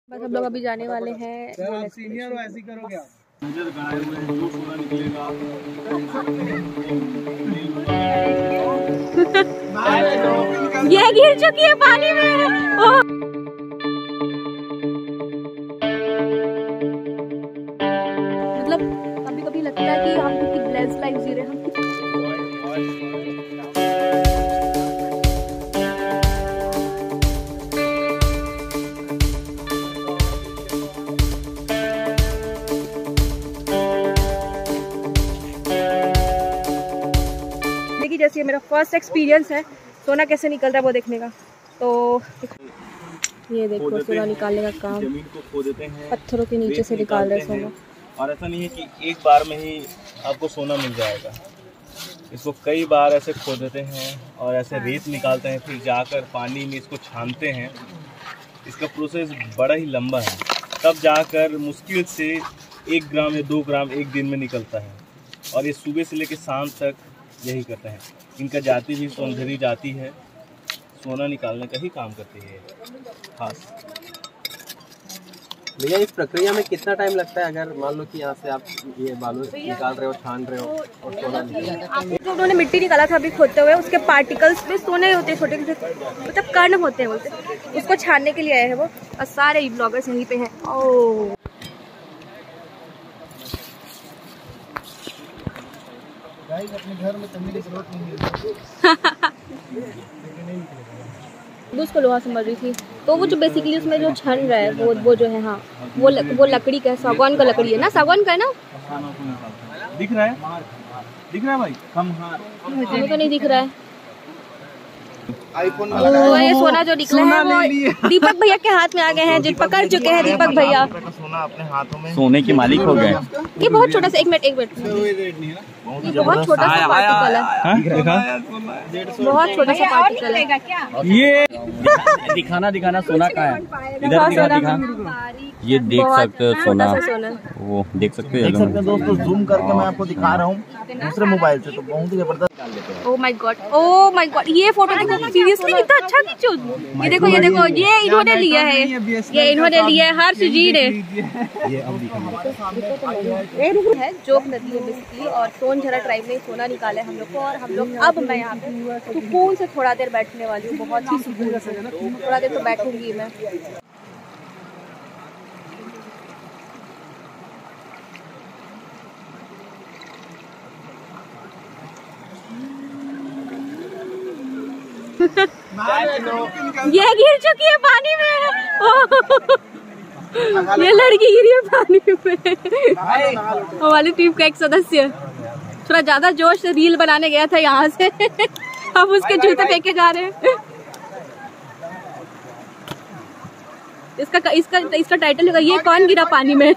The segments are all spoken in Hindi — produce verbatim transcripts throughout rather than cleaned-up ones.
बस हम लोग अभी जाने वाले हैं। सीनियर हो ऐसी करो क्या? ये गिर चुकी है पानी में। ओह। मतलब कभी कभी लगता है कि हम कितनी ब्लेस्ड लाइफ जी रहे हैं। जैसे मेरा फर्स्ट एक्सपीरियंस है सोना कैसे निकल रहा है वो देखने का। तो ये देखो सोना निकालने का काम, जमीन को खो देते हैं, पत्थरों के नीचे से निकाल रहे सोना। और ऐसा नहीं है कि एक बार में ही आपको सोना मिल जाएगा, इसको कई बार ऐसे खो देते हैं और ऐसे रेत निकालते हैं, फिर जाकर पानी में इसको छानते हैं। इसका प्रोसेस बड़ा ही लंबा है, तब जाकर मुश्किल से एक ग्राम या दो ग्राम एक दिन में निकलता है। और ये सुबह से लेकर शाम तक यही करते हैं। इनका जाति भी सौंदर्य जाति है, सोना निकालने का ही काम करती है खास। भैया इस प्रक्रिया में कितना टाइम लगता है? अगर मान लो कि यहाँ से आप ये बालू निकाल रहे हो, छान रहे हो और सोना निकाल, जो उन्होंने मिट्टी निकाला था अभी खोदते हुए, उसके पार्टिकल्स में सोने होते हैं, छोटे छोटे मतलब कण होते हैं बोलते, उसको छानने के लिए आए हैं वो। और सारे ब्लॉगर्स यहीं पे हैं। ओह अपने घर में करने की जरूरत नहीं है। उसको लोहा समझ रही थी, तो वो जो बेसिकली उसमें जो छन रहा है वो वो जो है, हाँ वो ल, वो लकड़ी का है, सागवान का लकड़ी है ना, सागवान का है ना। दिख रहा है, दिख रहा है भाई, कम हाँ मुझे तो नहीं दिख रहा है। आईफोन ओ, ये सोना जो निकला है वो दीपक भैया के हाथ में आ गए हैं, जो पकड़ चुके हैं दीपक भैया। सोना अपने हाथों में, सोने के मालिक हो गए। ये बहुत छोटा सा, एक मिनट एक मिनट, बहुत छोटा सा पार्टिकल है, बहुत छोटा सा पार्टिकल है। ये दिखाना दिखाना सोना का है, इधर दिखा दिखा, ये देख सकते हो सोना, वो देख सकते हो दोस्तों। जूम करके मैं आपको दिखा रहा हूँ दूसरे मोबाइल से, तो बहुत ही जबरदस्त। Oh my God, oh my God, ये फोटो देखो, सीरियसली कितना अच्छा खींचो। ये देखो ये देखो, ये इन्होंने लिया है, ये इन्होंने लिया है, हर्ष जी ने। ये अब है जोक नदी है बेसिकली, और सोनझरा ट्राइब में सोना निकाला है हम लोग को। और हम लोग अब मैं यहाँ पे सुकून से थोड़ा देर बैठने वाली हूँ, बहुत ही सुकून से थोड़ा देर तो बैठूंगी मैं। ये गिर चुकी है पानी में। ये लड़की गिरी है पानी में। हमारी टीम का एक सदस्य थोड़ा ज्यादा जोश से रील बनाने गया था यहाँ से, अब उसके जूते फेंके जा रहे हैं। इसका इसका इसका टाइटल होगा ये कौन गिरा पानी में।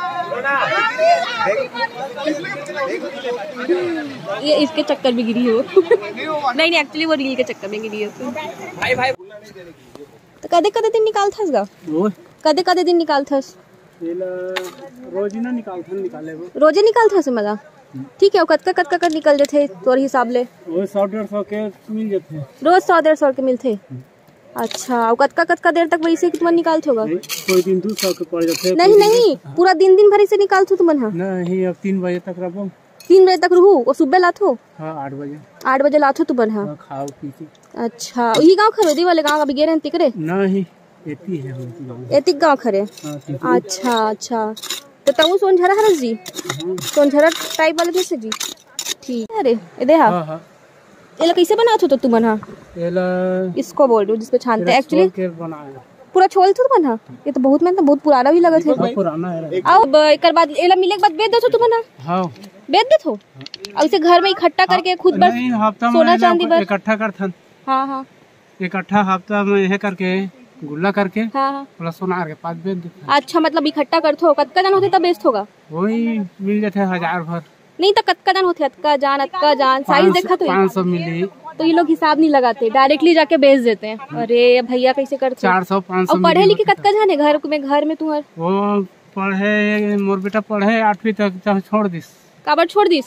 ये इसके चक्कर में गिरी हो। नहीं नहीं एक्चुअली वो रील के चक्कर में गिरी है। भाई भाई तो कदे कदे दिन निकाल था इसका, कदे कदे दिन निकाल था, रोज ना निकाल था, निकाले वो रोजे निकाल था से मजा। ठीक है, वो कतका कतका कर निकल जाते तोर हिसाब ले? वो सौ डेढ़ सौ के मिल जाते, रोज सौ डेढ़ सौ के मिलते। अच्छा, और कतका कतका देर तक वैसे कितना निकालते होगा? कोई दिन दो सौ के पड़ जाते। नहीं नहीं, पूरा दिन दिन भर से निकालते तुम? नहीं, अब तीन बजे तक रहो, तीन बजे तक रहू और सुबह लाथो? हाँ आठ बजे, आठ बजे लाथो तुम? हाँ खाओ पीते। अच्छा, यही गाँव खरोदी वाले गाँव अभी गे तिकरे? नहीं एती है, एतिक गाँव खरे। अच्छा अच्छा, तो तू सोनझरा हरस जी, सोनझरा टाइप वाले में से जी। ठीक है, अरे ये हाँ ये कैसे बना तो तुम बना? इसको बोल रही हूँ जिसपे छानते हैं एक्चुअली, पूरा छोल तो बना। ये तो बहुत मेहनत, बहुत पुराना भी लगा था। पुराना है। अब एक बाद एला मिले के बाद बेच दो तो बना? हाँ बेच दे तो, अब इसे घर में इकट्ठा करके खुद बस सोना चांदी पर इकट्ठा करथन। हाँ हाँ, इकट्ठा हफ्ता में यह करके गुल्ला करके हाँ हाँ प्लस सोना के पास बेच देते। अच्छा, मतलब इकट्ठा करते कतका जन होते तब बेचत होगा? वही मिल जाते हजार भर। नहीं तो कतका जन होते, अतका जान अतका जान साइज देखा तो पाँच सौ मिली, तो ये लोग हिसाब नहीं लगाते, डायरेक्टली जाके बेच देते हैं। अरे भैया कैसे करते? चार सौ पाँच सौ। पढ़े लिखे कतका जाने घर में, घर में तुम्हारे? वो पढ़े, मोर बेटा पढ़े आठवीं तक, छोड़ दिस। काबर छोड़ दिस?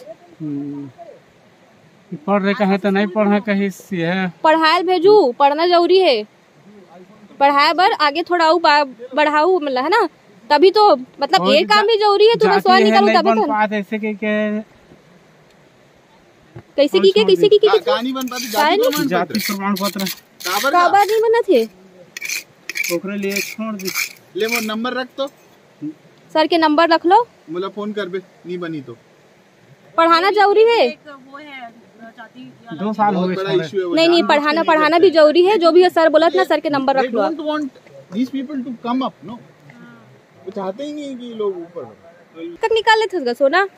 पढ़ रहे कहे तो नहीं पढ़े, कहीं पढ़ाए भेजू, पढ़ना जरूरी है। पढ़ाया बर आगे थोड़ा बढ़ाऊ मतलब है ना, तभी तो मतलब एक काम भी जरूरी है। तुम्हें सौ निकालू तभी तो ऐसे के के कैसे की के कैसे की के कहानी बन पाती जाति प्रमाण पत्र काबर नहीं बना थे ओकरे लिए छोड़ दी। ले वो नंबर रख तो सर के नंबर रख लो, मुझे फोन कर बे नहीं बनी तो। पढ़ाना जरूरी है, दो साल हो गए। नहीं नहीं पढ़ाना पढ़ाना भी जरूरी है। जो भी है सर बोला ना, सर के नंबर रख लो। Don't want these people to come up no, वो चाहते ही नहीं कि लोग ऊपर तक निकाल लेते थे सोना।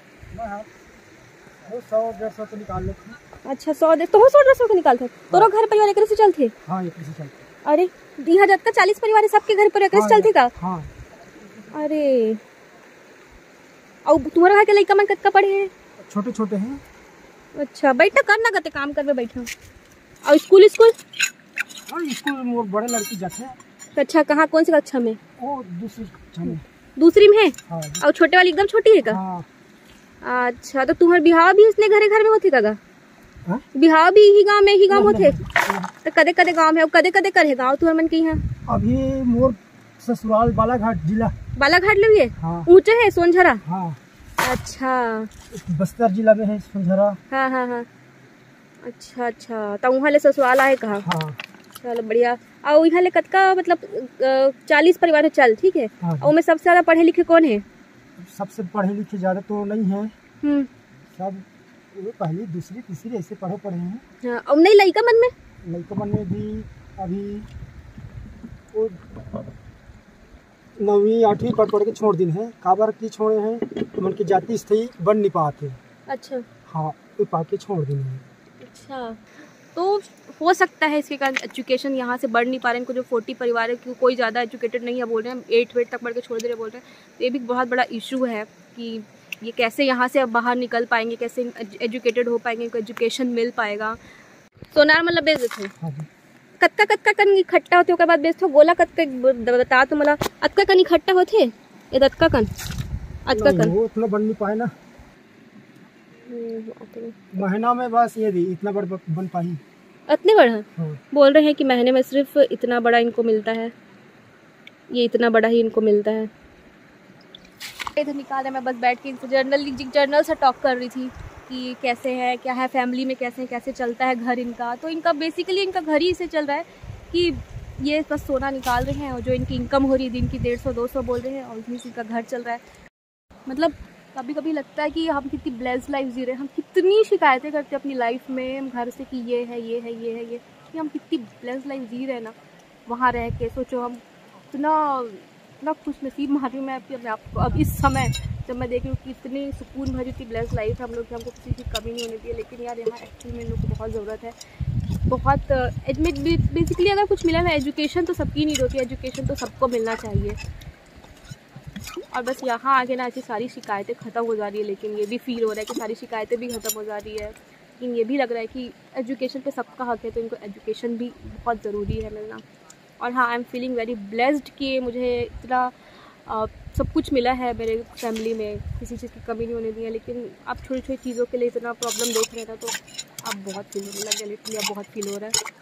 सौ डेढ़ सौ तो निकाल लेते। अच्छा सौ दे तो सौ डेढ़ सौ के निकालते। तोरो घर परिवार एक से चलते? हाँ एक से चलते। अरे यहाँ जब का चालीस परिवार है, सबके घर पर एक से चलते का? हाँ। अरे और तुम्हारा घर के लड़का मन कत्का पढ़े हैं? छोटे छोटे हैं। अच्छा बैठा करना करते काम करवे बैठा। और स्कूल स्कूल हाँ स्कूल में बड़े लड़की जाते हैं। अच्छा कहाँ कौन सी कक्षा में? वो दूसरी कक्षा में। दूसरी में है? हाँ। और छोटे वाली एकदम छोटी है का? हाँ। अच्छा तो तुम्हारे बिहाव भी इसने घरे घर में होते का? हाँ? बिहाव भी ही गांव में ही गांव होते? तो कदे कदे गांव में और कदे कदे करे गांव तुम्हारे मन की? यहाँ अभी मोर ससुराल बालाघाट जिला। बालाघाट ले हुए? हाँ। ऊंचे है सोनझरा? हाँ। अच्छा बस्तर जिला में है सोनझरा। हाँ हाँ हाँ। अच्छा अच्छा तो वहाँ ले ससुराल आए कहा? हाँ। चलो बढ़िया। और यहाँ ले कतका मतलब चालीस परिवार है चल ठीक है। हाँ। और में सबसे ज्यादा पढ़े लिखे कौन है? सबसे पढ़े लिखे ज्यादा तो नहीं है, हम्म सब पहली दूसरी तीसरी ऐसे पढ़े पढ़े हैं। हाँ। और नहीं लड़का मन में? लड़का मन में भी अभी वो नौवीं आठवीं पढ़ पढ़ के छोड़ दिन है। काबर की छोड़े हैं उनकी जाति स्थायी बन नहीं पाते। अच्छा हाँ वो पा के छोड़ दिन है। अच्छा तो हो सकता है इसके कारण एजुकेशन यहाँ से बढ़ नहीं पा रहे हैं। इनको जो फोर्टी परिवार है कि कोई ज़्यादा एजुकेटेड नहीं है बोल रहे हैं, एट वेट तक पढ़ के छोड़ दे रहे बोल रहे हैं। तो ये भी बहुत बड़ा इशू है कि ये कैसे यहाँ से अब बाहर निकल पाएंगे, कैसे एजुकेटेड हो पाएंगे, इनको एजुकेशन मिल पाएगा। सोनार मतलब बेच देते कत्का कत्का कन इकट्ठा होते ओकर बाद बेचते गोला कत्का बता तो मला अतका कन इकट्ठा होते ये दत्का कन अतका कन वो इतना बन नहीं पाए ना महीना में, बस ये भी इतना बड़ा बन पाई। इतने बड़ा? हाँ। बोल रहे हैं कि महीने में सिर्फ इतना बड़ा इनको मिलता है, ये इतना बड़ा ही इनको मिलता है। इधर निकाले मैं बस बैठ के इनसे जर्नल जर्नल से टॉक कर रही थी कि कैसे है क्या है फैमिली में, कैसे कैसे चलता है घर इनका। तो इनका बेसिकली इनका घर ही से चल रहा है कि ये बस सोना निकाल रहे हैं और जो इनकी इनकम हो रही है दिन की डेढ़ सौ दो सौ बोल रहे हैं और उन्हीं से इनका घर चल रहा है। मतलब कभी कभी लगता है कि हम कितनी ब्लेस्ड लाइफ जी रहे हैं। हम कितनी शिकायतें करते हैं अपनी लाइफ में घर से कि ये है ये है ये है ये कि हम कितनी ब्लेस्ड लाइफ जी रहे हैं ना वहाँ रह के। सोचो हम इतना इतना खुश नसीब मान रही हूँ मैं अपने आप को अब इस समय जब मैं देख रही हूँ कि इतनी सुकून भरी इतनी ब्लेस्ड लाइफ है हम लोग की, हमको किसी की कमी नहीं होने दी है। लेकिन यार यहाँ एक्चुअली में इन लोग को बहुत ज़रूरत है, बहुत बेसिकली अगर कुछ मिला ना एजुकेशन तो सबकी नीड होती है, एजुकेशन तो सबको मिलना चाहिए। और बस यहाँ आगे ना ऐसी सारी शिकायतें ख़त्म हो जा रही है। लेकिन ये भी फील हो रहा है कि सारी शिकायतें भी ख़त्म हो जा रही है। लेकिन ये भी लग रहा है कि एजुकेशन पे सबका हक है तो इनको एजुकेशन भी बहुत ज़रूरी है मिलना। और हाँ I am feeling very blessed कि मुझे इतना आ, सब कुछ मिला है मेरे फैमिली में, किसी चीज़ की कमी नहीं होने दी है। लेकिन आप छोटी छोटी चीज़ों के लिए इतना प्रॉब्लम देख रहे थे तो अब बहुत फील होने लग गया, लिटरली अब बहुत फील हो रहा है।